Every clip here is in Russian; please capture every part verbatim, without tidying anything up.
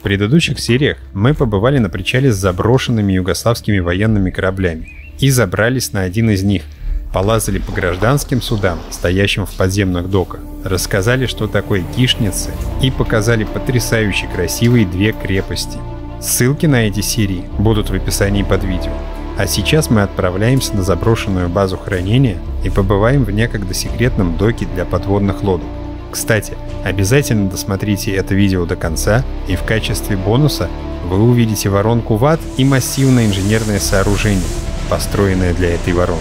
предыдущих сериях мы побывали на причале с заброшенными югославскими военными кораблями и забрались на один из них, полазали по гражданским судам, стоящим в подземных доках, рассказали, что такое кишницы, и показали потрясающе красивые две крепости. Ссылки на эти серии будут в описании под видео. А сейчас мы отправляемся на заброшенную базу хранения и побываем в некогда секретном доке для подводных лодок. Кстати, обязательно досмотрите это видео до конца, и в качестве бонуса вы увидите воронку в ад и массивное инженерное сооружение, построенное для этой воронки.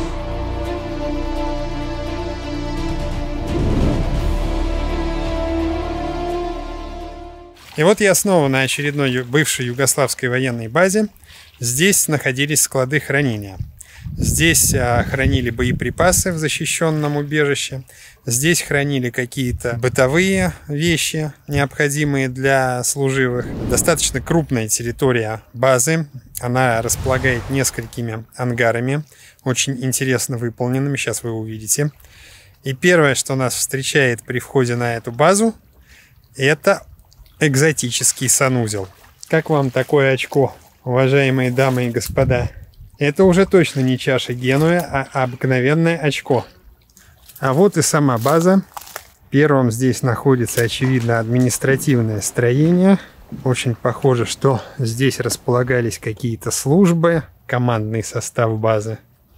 И вот я снова на очередной бывшей югославской военной базе. Здесь находились склады хранения. Здесь а, хранили боеприпасы в защищенном убежище. Здесь хранили какие-то бытовые вещи, необходимые для служивых. Достаточно крупная территория базы. Она располагает несколькими ангарами, очень интересно выполненными. Сейчас вы увидите. И первое, что нас встречает при входе на эту базу, это экзотический санузел. Как вам такое очко, уважаемые дамы и господа? Это уже точно не чаша Генуя, а обыкновенное очко. А вот и сама база. Первым здесь находится, очевидно, административное строение. Очень похоже, что здесь располагались какие-то службы, командный состав базы.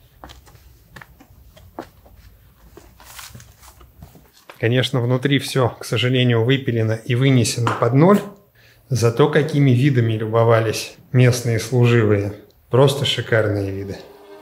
Конечно, внутри все, к сожалению, выпилено и вынесено под ноль. Зато какими видами любовались местные служивые. Просто шикарные виды.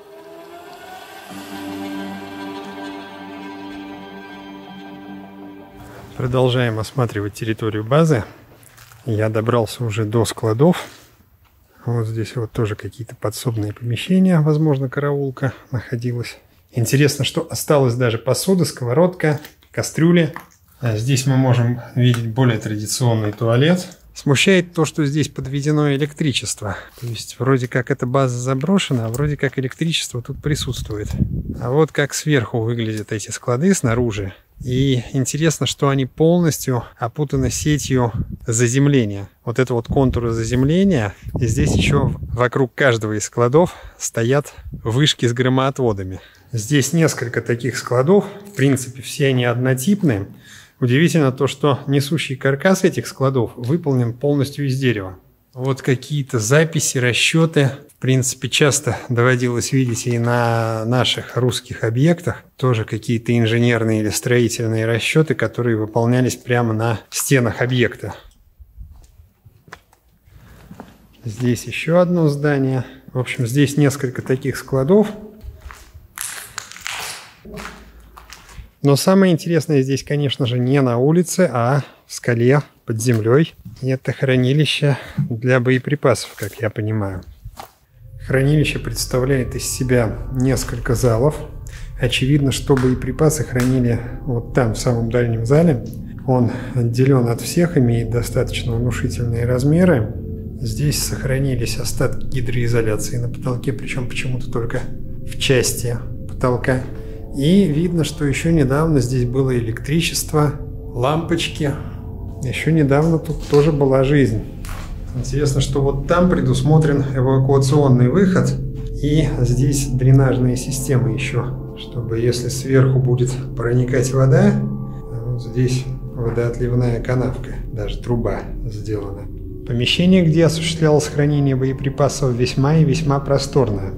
Продолжаем осматривать территорию базы. Я добрался уже до складов. Вот здесь вот тоже какие-то подсобные помещения. Возможно, караулка находилась. Интересно, что осталась даже посуда, сковородка, кастрюли. А здесь мы можем видеть более традиционный туалет. Смущает то, что здесь подведено электричество. То есть вроде как эта база заброшена, а вроде как электричество тут присутствует. А вот как сверху выглядят эти склады снаружи. И интересно, что они полностью опутаны сетью заземления. Вот это вот контуры заземления. И здесь еще вокруг каждого из складов стоят вышки с громоотводами. Здесь несколько таких складов. В принципе, все они однотипные. Удивительно то, что несущий каркас этих складов выполнен полностью из дерева. Вот какие-то записи, расчеты. В принципе, часто доводилось видеть и на наших русских объектах. Тоже какие-то инженерные или строительные расчеты, которые выполнялись прямо на стенах объекта. Здесь еще одно здание. В общем, здесь несколько таких складов. Но самое интересное здесь, конечно же, не на улице, а в скале под землей. И это хранилище для боеприпасов, как я понимаю. Хранилище представляет из себя несколько залов. Очевидно, что боеприпасы хранили вот там, в самом дальнем зале. Он отделен от всех, имеет достаточно внушительные размеры. Здесь сохранились остатки гидроизоляции на потолке, причем почему-то только в части потолка. И видно, что еще недавно здесь было электричество, лампочки. Еще недавно тут тоже была жизнь. Интересно, что вот там предусмотрен эвакуационный выход. И здесь дренажные системы еще, чтобы если сверху будет проникать вода, вот здесь водоотливная канавка, даже труба сделана. Помещение, где осуществлялось хранение боеприпасов, весьма и весьма просторное.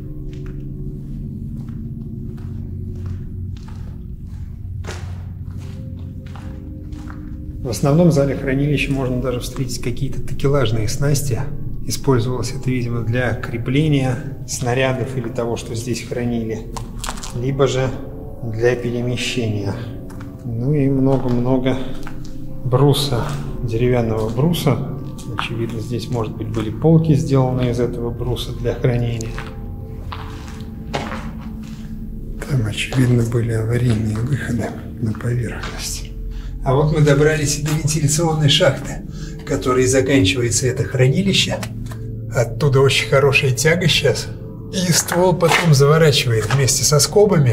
В основном зале хранилища можно даже встретить какие-то такелажные снасти. Использовалось это, видимо, для крепления снарядов или того, что здесь хранили, либо же для перемещения. Ну и много-много бруса, деревянного бруса. Очевидно, здесь, может быть, были полки, сделанные из этого бруса для хранения. Там, очевидно, были аварийные выходы на поверхность. А вот мы добрались и до вентиляционной шахты, которой заканчивается это хранилище. Оттуда очень хорошая тяга сейчас. И ствол потом заворачивает вместе со скобами.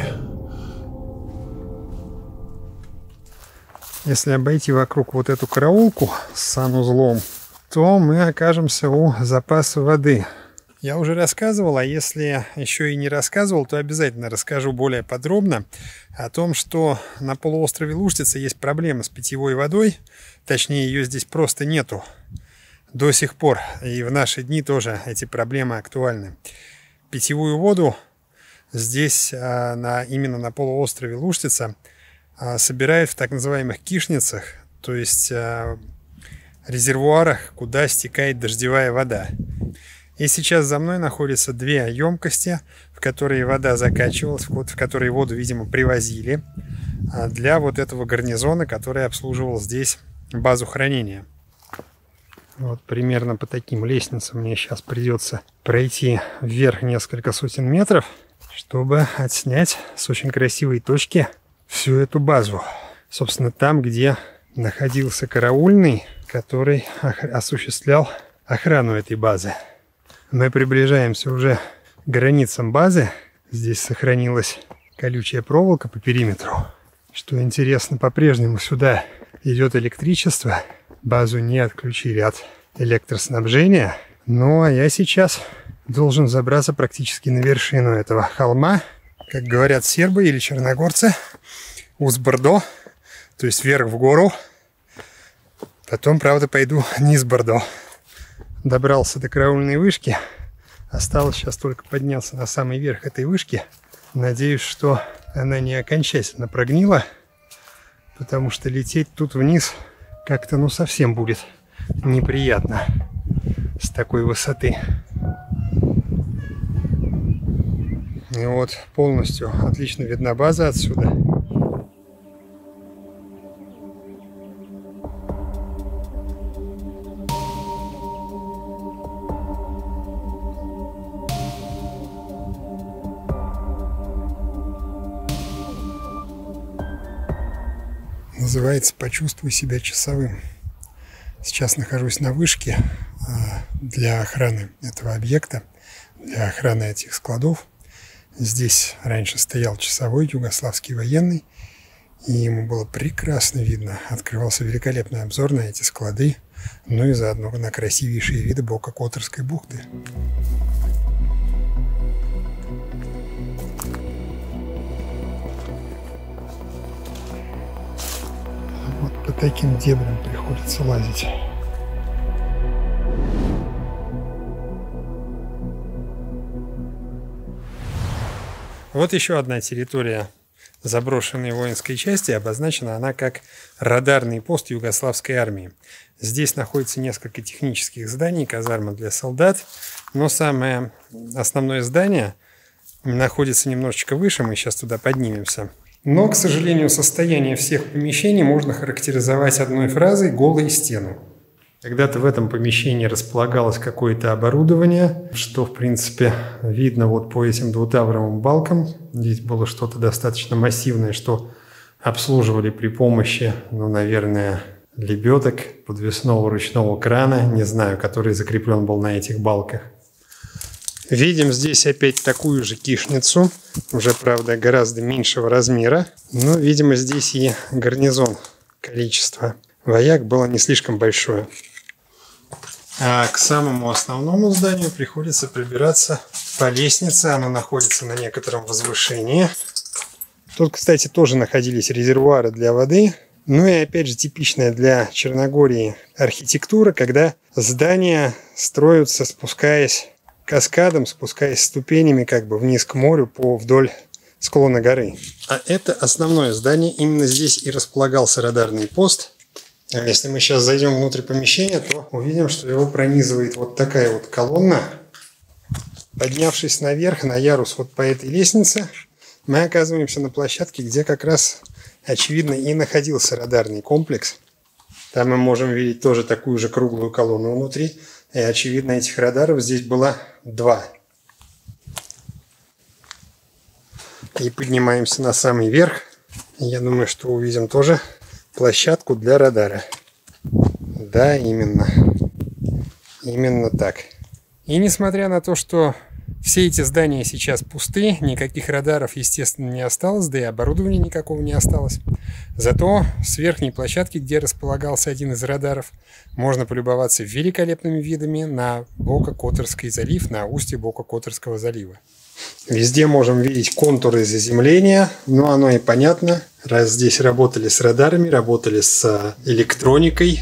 Если обойти вокруг вот эту караулку с санузлом, то мы окажемся у запаса воды. Я уже рассказывал, а если еще и не рассказывал, то обязательно расскажу более подробно о том, что на полуострове Лужтица есть проблема с питьевой водой. Точнее, ее здесь просто нету до сих пор. И в наши дни тоже эти проблемы актуальны. Питьевую воду здесь, на, именно на полуострове Лужтица, собирают в так называемых кишницах, то есть резервуарах, куда стекает дождевая вода. И сейчас за мной находятся две емкости, в которые вода закачивалась, в которые воду, видимо, привозили для вот этого гарнизона, который обслуживал здесь базу хранения. Вот примерно по таким лестницам мне сейчас придется пройти вверх несколько сотен метров, чтобы отснять с очень красивой точки всю эту базу. Собственно, там, где находился караульный, который осуществлял охрану этой базы. Мы приближаемся уже к границам базы. Здесь сохранилась колючая проволока по периметру. Что интересно, по-прежнему сюда идет электричество. Базу не отключили от электроснабжения. Ну, а я сейчас должен забраться практически на вершину этого холма. Как говорят сербы или черногорцы, узбордо, то есть вверх в гору. Потом, правда, пойду низ бордо. Добрался до караульной вышки. Осталось сейчас только подняться на самый верх этой вышки. Надеюсь, что она не окончательно прогнила, потому что лететь тут вниз как-то ну совсем будет неприятно с такой высоты. И вот полностью отлично видна база отсюда. Называется «Почувствуй себя часовым». Сейчас нахожусь на вышке для охраны этого объекта, для охраны этих складов. Здесь раньше стоял часовой югославский военный, и ему было прекрасно видно. Открывался великолепный обзор на эти склады, ну и заодно на красивейшие виды бока Которской бухты. Вот по таким дебрям приходится лазить. Вот еще одна территория заброшенной воинской части. Обозначена она как радарный пост югославской армии. Здесь находится несколько технических зданий, казарма для солдат. Но самое основное здание находится немножечко выше. Мы сейчас туда поднимемся. Но, к сожалению, состояние всех помещений можно характеризовать одной фразой «голые стены». Когда-то в этом помещении располагалось какое-то оборудование, что, в принципе, видно вот по этим двутавровым балкам. Здесь было что-то достаточно массивное, что обслуживали при помощи, ну, наверное, лебедок, подвесного ручного крана, не знаю, который закреплен был на этих балках. Видим здесь опять такую же кишницу, уже, правда, гораздо меньшего размера, но, видимо, здесь и гарнизон, количество вояк было не слишком большое. А к самому основному зданию приходится прибираться по лестнице, она находится на некотором возвышении. Тут, кстати, тоже находились резервуары для воды, ну и опять же типичная для Черногории архитектура, когда здания строятся, спускаясь каскадом, спускаясь ступенями как бы вниз к морю по вдоль склона горы. А это основное здание, именно здесь и располагался радарный пост. А если мы сейчас зайдем внутрь помещения, то увидим, что его пронизывает вот такая вот колонна. Поднявшись наверх, на ярус вот по этой лестнице, мы оказываемся на площадке, где как раз, очевидно, и находился радарный комплекс. Там мы можем видеть тоже такую же круглую колонну внутри. И, очевидно, этих радаров здесь было два. И поднимаемся на самый верх. Я думаю, что увидим тоже площадку для радара. Да, именно. Именно так. И несмотря на то, что все эти здания сейчас пусты, никаких радаров, естественно, не осталось, да и оборудования никакого не осталось. Зато с верхней площадки, где располагался один из радаров, можно полюбоваться великолепными видами на Бока-Которский залив, на устье Бока-Которского залива. Везде можем видеть контуры заземления, но оно и понятно, раз здесь работали с радарами, работали с электроникой.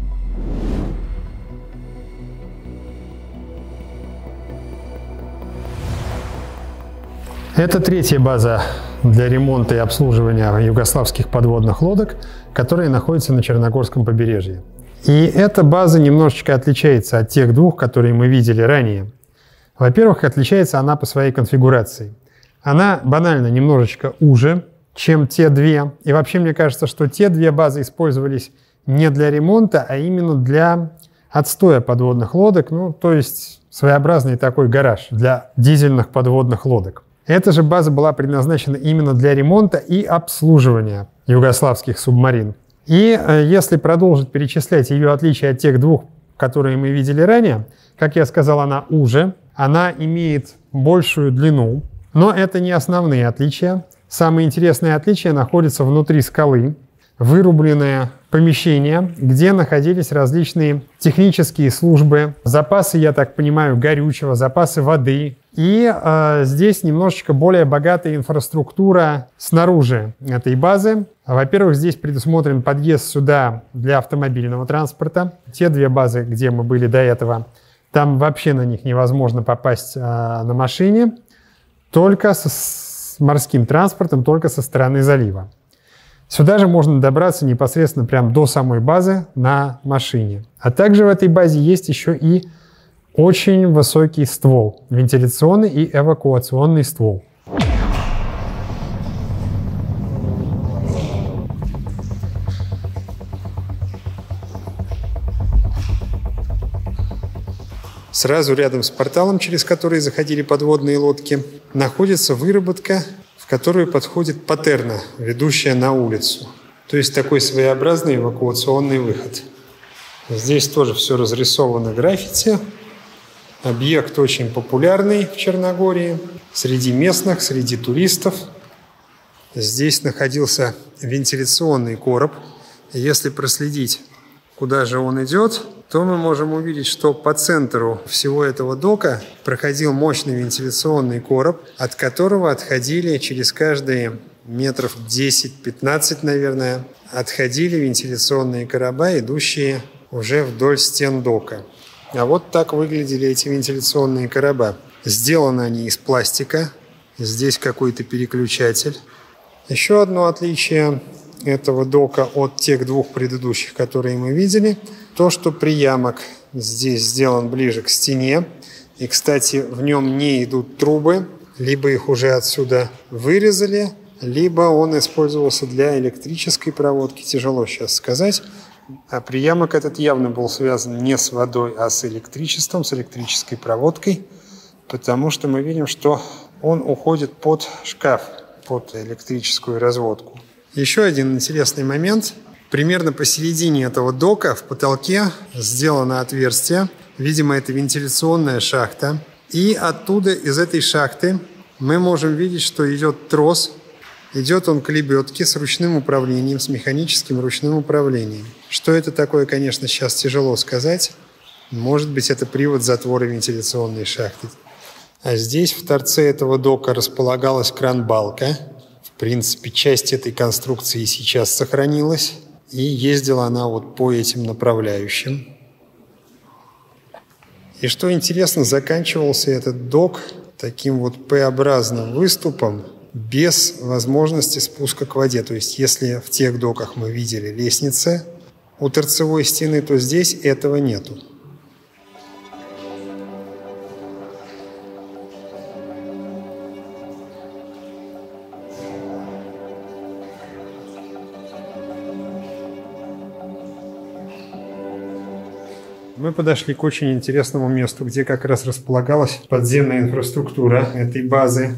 Это третья база для ремонта и обслуживания югославских подводных лодок, которая находится на Черногорском побережье. И эта база немножечко отличается от тех двух, которые мы видели ранее. Во-первых, отличается она по своей конфигурации. Она банально немножечко уже, чем те две. И вообще мне кажется, что те две базы использовались не для ремонта, а именно для отстоя подводных лодок. Ну, то есть своеобразный такой гараж для дизельных подводных лодок. Эта же база была предназначена именно для ремонта и обслуживания югославских субмарин. И э, если продолжить перечислять ее отличия от тех двух, которые мы видели ранее, как я сказал, она уже, она имеет большую длину, но это не основные отличия. Самые интересные отличия находятся внутри скалы, вырубленное помещение, где находились различные технические службы, запасы, я так понимаю, горючего, запасы воды. И э, здесь немножечко более богатая инфраструктура снаружи этой базы. Во-первых, здесь предусмотрен подъезд сюда для автомобильного транспорта. Те две базы, где мы были до этого, там вообще на них невозможно попасть э, на машине, только с, с морским транспортом, только со стороны залива. Сюда же можно добраться непосредственно прямо до самой базы на машине. А также в этой базе есть еще и очень высокий ствол, вентиляционный и эвакуационный ствол. Сразу рядом с порталом, через который заходили подводные лодки, находится выработка, в которую подходит патерна, ведущая на улицу. То есть такой своеобразный эвакуационный выход. Здесь тоже все разрисовано граффити. Объект очень популярный в Черногории среди местных, среди туристов. Здесь находился вентиляционный короб. Если проследить, куда же он идет, то мы можем увидеть, что по центру всего этого дока проходил мощный вентиляционный короб, от которого отходили через каждые метров десять-пятнадцать, наверное, отходили вентиляционные короба, идущие уже вдоль стен дока. А вот так выглядели эти вентиляционные короба. Сделаны они из пластика. Здесь какой-то переключатель. Еще одно отличие этого дока от тех двух предыдущих, которые мы видели, то, что приямок здесь сделан ближе к стене. И, кстати, в нем не идут трубы. Либо их уже отсюда вырезали, либо он использовался для электрической проводки. Тяжело сейчас сказать. А приямок этот явно был связан не с водой, а с электричеством, с электрической проводкой, потому что мы видим, что он уходит под шкаф, под электрическую разводку. Еще один интересный момент. Примерно посередине этого дока в потолке сделано отверстие. Видимо, это вентиляционная шахта. И оттуда, из этой шахты, мы можем видеть, что идет трос. Идет он к лебедке с ручным управлением, с механическим ручным управлением. Что это такое, конечно, сейчас тяжело сказать. Может быть, это привод затвора вентиляционной шахты. А здесь, в торце этого дока, располагалась кран-балка. В принципе, часть этой конструкции сейчас сохранилась. И ездила она вот по этим направляющим. И что интересно, заканчивался этот док таким вот П-образным выступом, без возможности спуска к воде. То есть, если в тех доках мы видели лестницы у торцевой стены, то здесь этого нету. Мы подошли к очень интересному месту, где как раз располагалась подземная инфраструктура этой базы.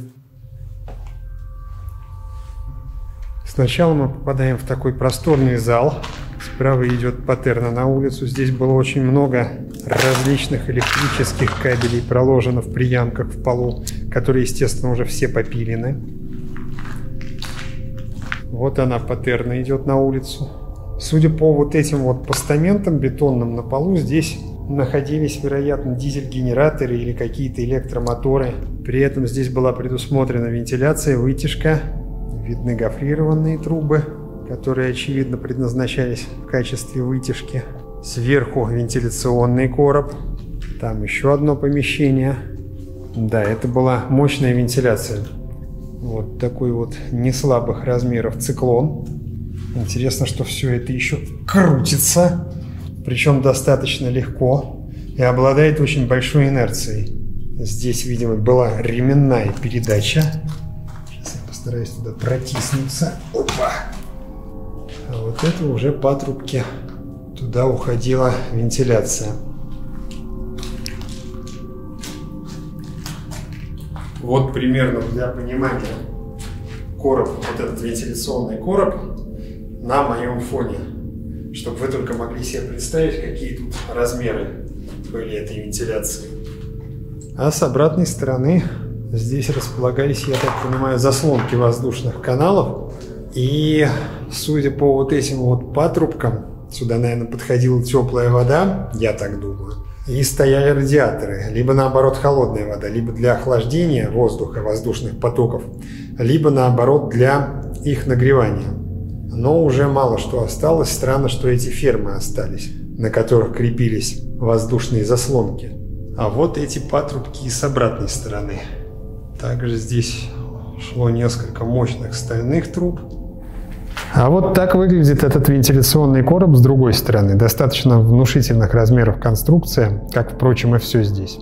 Сначала мы попадаем в такой просторный зал. Справа идет патерна на улицу. Здесь было очень много различных электрических кабелей проложено в приямках в полу, которые, естественно, уже все попилены. Вот она, паттерна, идет на улицу. Судя по вот этим вот постаментам бетонным на полу, здесь находились, вероятно, дизель-генераторы или какие-то электромоторы. При этом здесь была предусмотрена вентиляция, вытяжка. Видны гофрированные трубы, которые, очевидно, предназначались в качестве вытяжки. Сверху вентиляционный короб. Там еще одно помещение. Да, это была мощная вентиляция. Вот такой вот неслабых размеров циклон. Интересно, что все это еще крутится, причем достаточно легко, и обладает очень большой инерцией. Здесь, видимо, была ременная передача. Сейчас я постараюсь туда протиснуться. Опа! А вот это уже патрубки. Туда уходила вентиляция. Вот примерно для понимания короб, вот этот вентиляционный короб на моем фоне, чтобы вы только могли себе представить, какие тут размеры были этой вентиляции. А с обратной стороны здесь располагались, я так понимаю, заслонки воздушных каналов. И судя по вот этим вот патрубкам, сюда, наверное, подходила теплая вода, я так думаю. И стояли радиаторы, либо наоборот холодная вода, либо для охлаждения воздуха, воздушных потоков, либо наоборот для их нагревания. Но уже мало что осталось. Странно, что эти фермы остались, на которых крепились воздушные заслонки. А вот эти патрубки и с обратной стороны. Также здесь шло несколько мощных стальных труб. А вот так выглядит этот вентиляционный короб с другой стороны. Достаточно внушительных размеров конструкция, как, впрочем, и все здесь.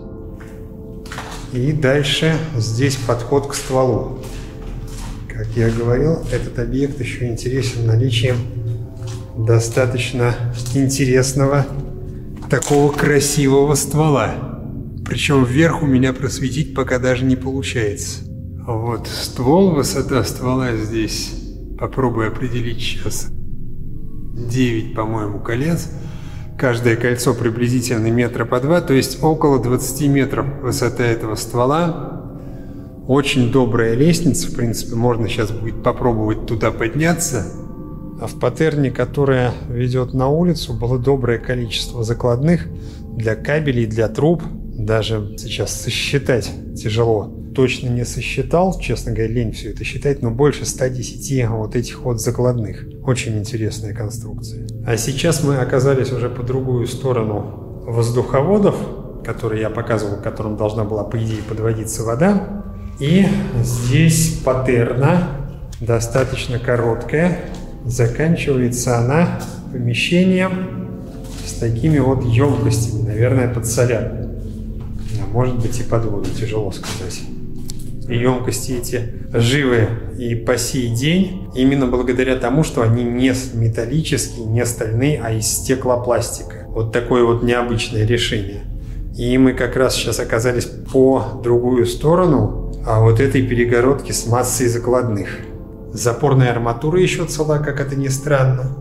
И дальше здесь подход к стволу. Как я говорил, этот объект еще интересен наличием достаточно интересного, такого красивого ствола. Причем вверх у меня просветить пока даже не получается. Вот ствол, высота ствола здесь... Попробую определить сейчас. девять, по-моему, колец. Каждое кольцо приблизительно метра по два, то есть около двадцати метров высота этого ствола. Очень добрая лестница, в принципе, можно сейчас будет попробовать туда подняться. А в паттерне, которая ведет на улицу, было доброе количество закладных для кабелей, для труб. Даже сейчас сосчитать тяжело. Точно не сосчитал, честно говоря, лень все это считать, но больше ста десяти вот этих вот закладных. Очень интересная конструкция. А сейчас мы оказались уже по другую сторону воздуховодов, которые я показывал, к которым должна была, по идее, подводиться вода. И здесь паттерна, достаточно короткая. Заканчивается она помещением с такими вот емкостями, наверное, под солярку. Может быть и под воду, тяжело сказать. И емкости эти живы и по сей день, именно благодаря тому, что они не металлические, не стальные, а из стеклопластика. Вот такое вот необычное решение. И мы как раз сейчас оказались по другую сторону, а вот этой перегородки с массой закладных. Запорная арматура еще цела, как это ни странно.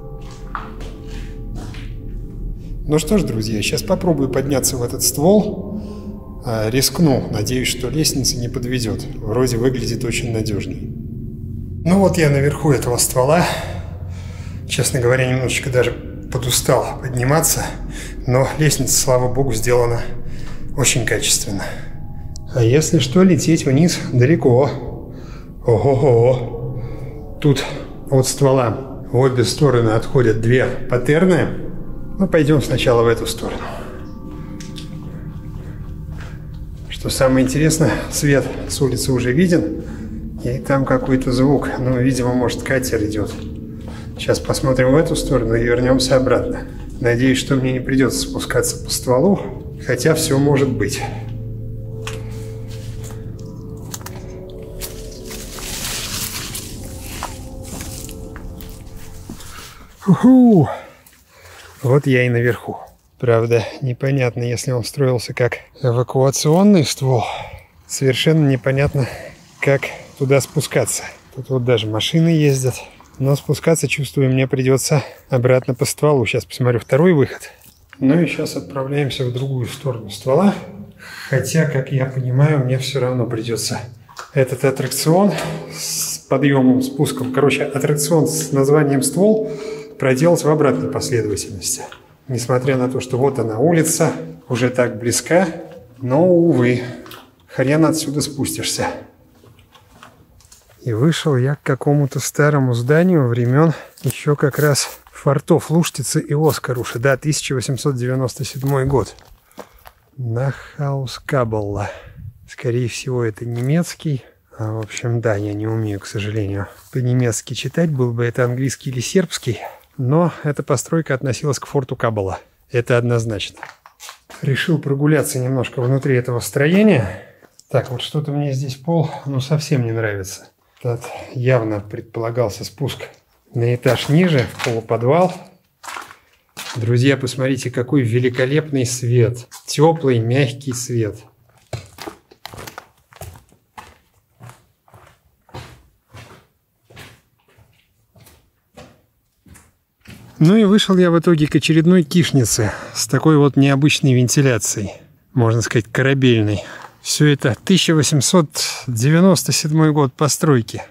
Ну что ж, друзья, сейчас попробую подняться в этот ствол. Рискну, надеюсь, что лестница не подведет. Вроде выглядит очень надежней. Ну вот я наверху этого ствола. Честно говоря, немножечко даже подустал подниматься. Но лестница, слава богу, сделана очень качественно. А если что, лететь вниз далеко. Ого-го. Тут от ствола в обе стороны отходят две паттерны. Ну, пойдем сначала в эту сторону. Что самое интересное, свет с улицы уже виден, и там какой-то звук. Ну, видимо, может, катер идет. Сейчас посмотрим в эту сторону и вернемся обратно. Надеюсь, что мне не придется спускаться по стволу, хотя все может быть. Уху! Вот я и наверху. Правда, непонятно, если он строился как эвакуационный ствол. Совершенно непонятно, как туда спускаться. Тут вот даже машины ездят. Но спускаться, чувствую, мне придется обратно по стволу. Сейчас посмотрю второй выход. Ну и сейчас отправляемся в другую сторону ствола. Хотя, как я понимаю, мне все равно придется этот аттракцион подъемом, спуском. Короче, аттракцион с названием «Ствол» проделать в обратной последовательности. Несмотря на то, что вот она улица, уже так близка, но, увы, хрен отсюда спустишься. И вышел я к какому-то старому зданию времен еще как раз фортов Луштицы и Оскаруша. Да, тысяча восемьсот девяносто седьмой год. Нахаускабелла. Скорее всего, это немецкий. А, в общем, да, я не умею, к сожалению, по-немецки читать. Был бы это английский или сербский. Но эта постройка относилась к форту Каббала. Это однозначно. Решил прогуляться немножко внутри этого строения. Так, вот что-то мне здесь пол, ну, совсем не нравится. Тут явно предполагался спуск на этаж ниже, в полуподвал. Друзья, посмотрите, какой великолепный свет. Теплый, мягкий свет. Ну и вышел я в итоге к очередной кишнице с такой вот необычной вентиляцией. Можно сказать, корабельной. Все это тысяча восемьсот девяносто седьмой год постройки.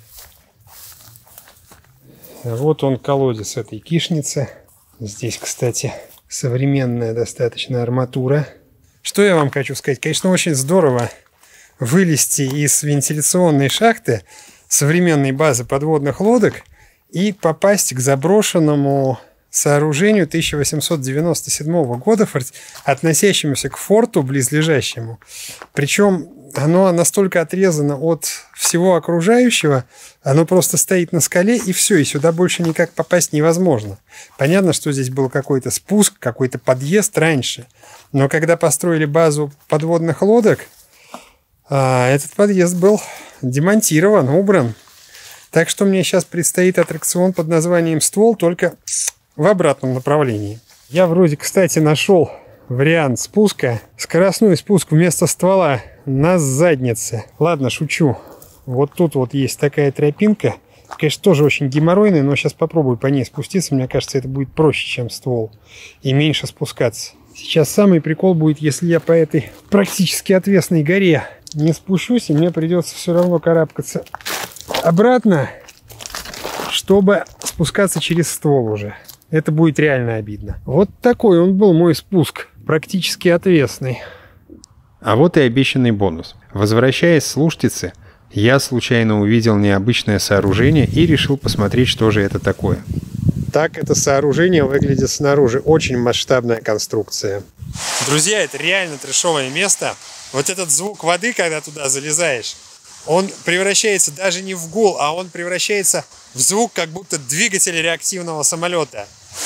Вот он, колодец этой кишницы. Здесь, кстати, современная достаточно арматура. Что я вам хочу сказать? Конечно, очень здорово вылезти из вентиляционной шахты современной базы подводных лодок и попасть к заброшенному сооружению тысяча восемьсот девяносто седьмого года, относящемуся к форту близлежащему. Причем оно настолько отрезано от всего окружающего, оно просто стоит на скале, и все, и сюда больше никак попасть невозможно. Понятно, что здесь был какой-то спуск, какой-то подъезд раньше, но когда построили базу подводных лодок, этот подъезд был демонтирован, убран. Так что мне сейчас предстоит аттракцион под названием «Ствол», только в обратном направлении. Я вроде, кстати, нашел вариант спуска. Скоростной спуск вместо ствола на заднице. Ладно, шучу. Вот тут вот есть такая тропинка. Конечно, тоже очень геморройная, но сейчас попробую по ней спуститься. Мне кажется, это будет проще, чем ствол. И меньше спускаться. Сейчас самый прикол будет, если я по этой практически отвесной горе не спущусь, и мне придется все равно карабкаться обратно, чтобы спускаться через ствол уже. Это будет реально обидно. Вот такой он был мой спуск, практически отвесный. А вот и обещанный бонус. Возвращаясь с Луштицы, я случайно увидел необычное сооружение и решил посмотреть, что же это такое. Так это сооружение выглядит снаружи. Очень масштабная конструкция. Друзья, это реально трэшовое место. Вот этот звук воды, когда туда залезаешь, он превращается даже не в гул, а он превращается в звук, как будто двигатель реактивного самолета.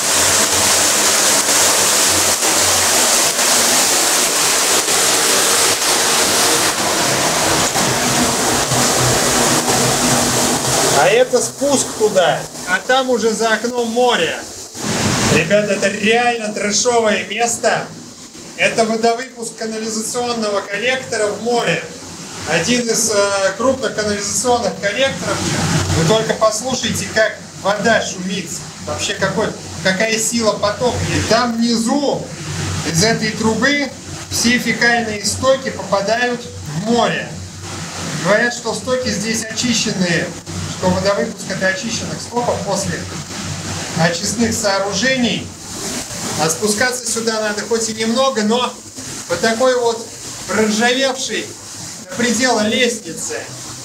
А это спуск туда, а там уже за окном море. Ребята, это реально трэшовое место. Это водовыпуск канализационного коллектора в море. Один из э, крупных канализационных коллекторов. Вы только послушайте, как вода шумит. Вообще какой, какая сила потока. И там внизу из этой трубы все фекальные стоки попадают в море. Говорят, что стоки здесь очищенные, что водовыпуск это очищенных стоков после очистных сооружений. А спускаться сюда надо хоть и немного, но по такой вот проржавевшей до предела лестницы.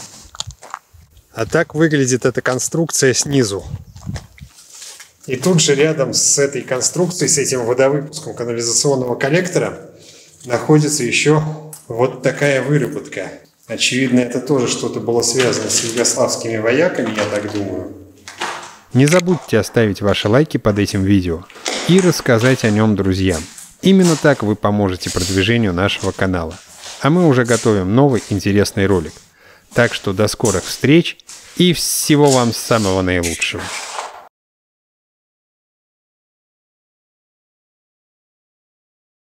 А так выглядит эта конструкция снизу. И тут же рядом с этой конструкцией, с этим водовыпуском канализационного коллектора, находится еще вот такая выработка. Очевидно, это тоже что-то было связано с югославскими вояками, я так думаю. Не забудьте оставить ваши лайки под этим видео и рассказать о нем друзьям. Именно так вы поможете продвижению нашего канала. А мы уже готовим новый интересный ролик. Так что до скорых встреч и всего вам самого наилучшего.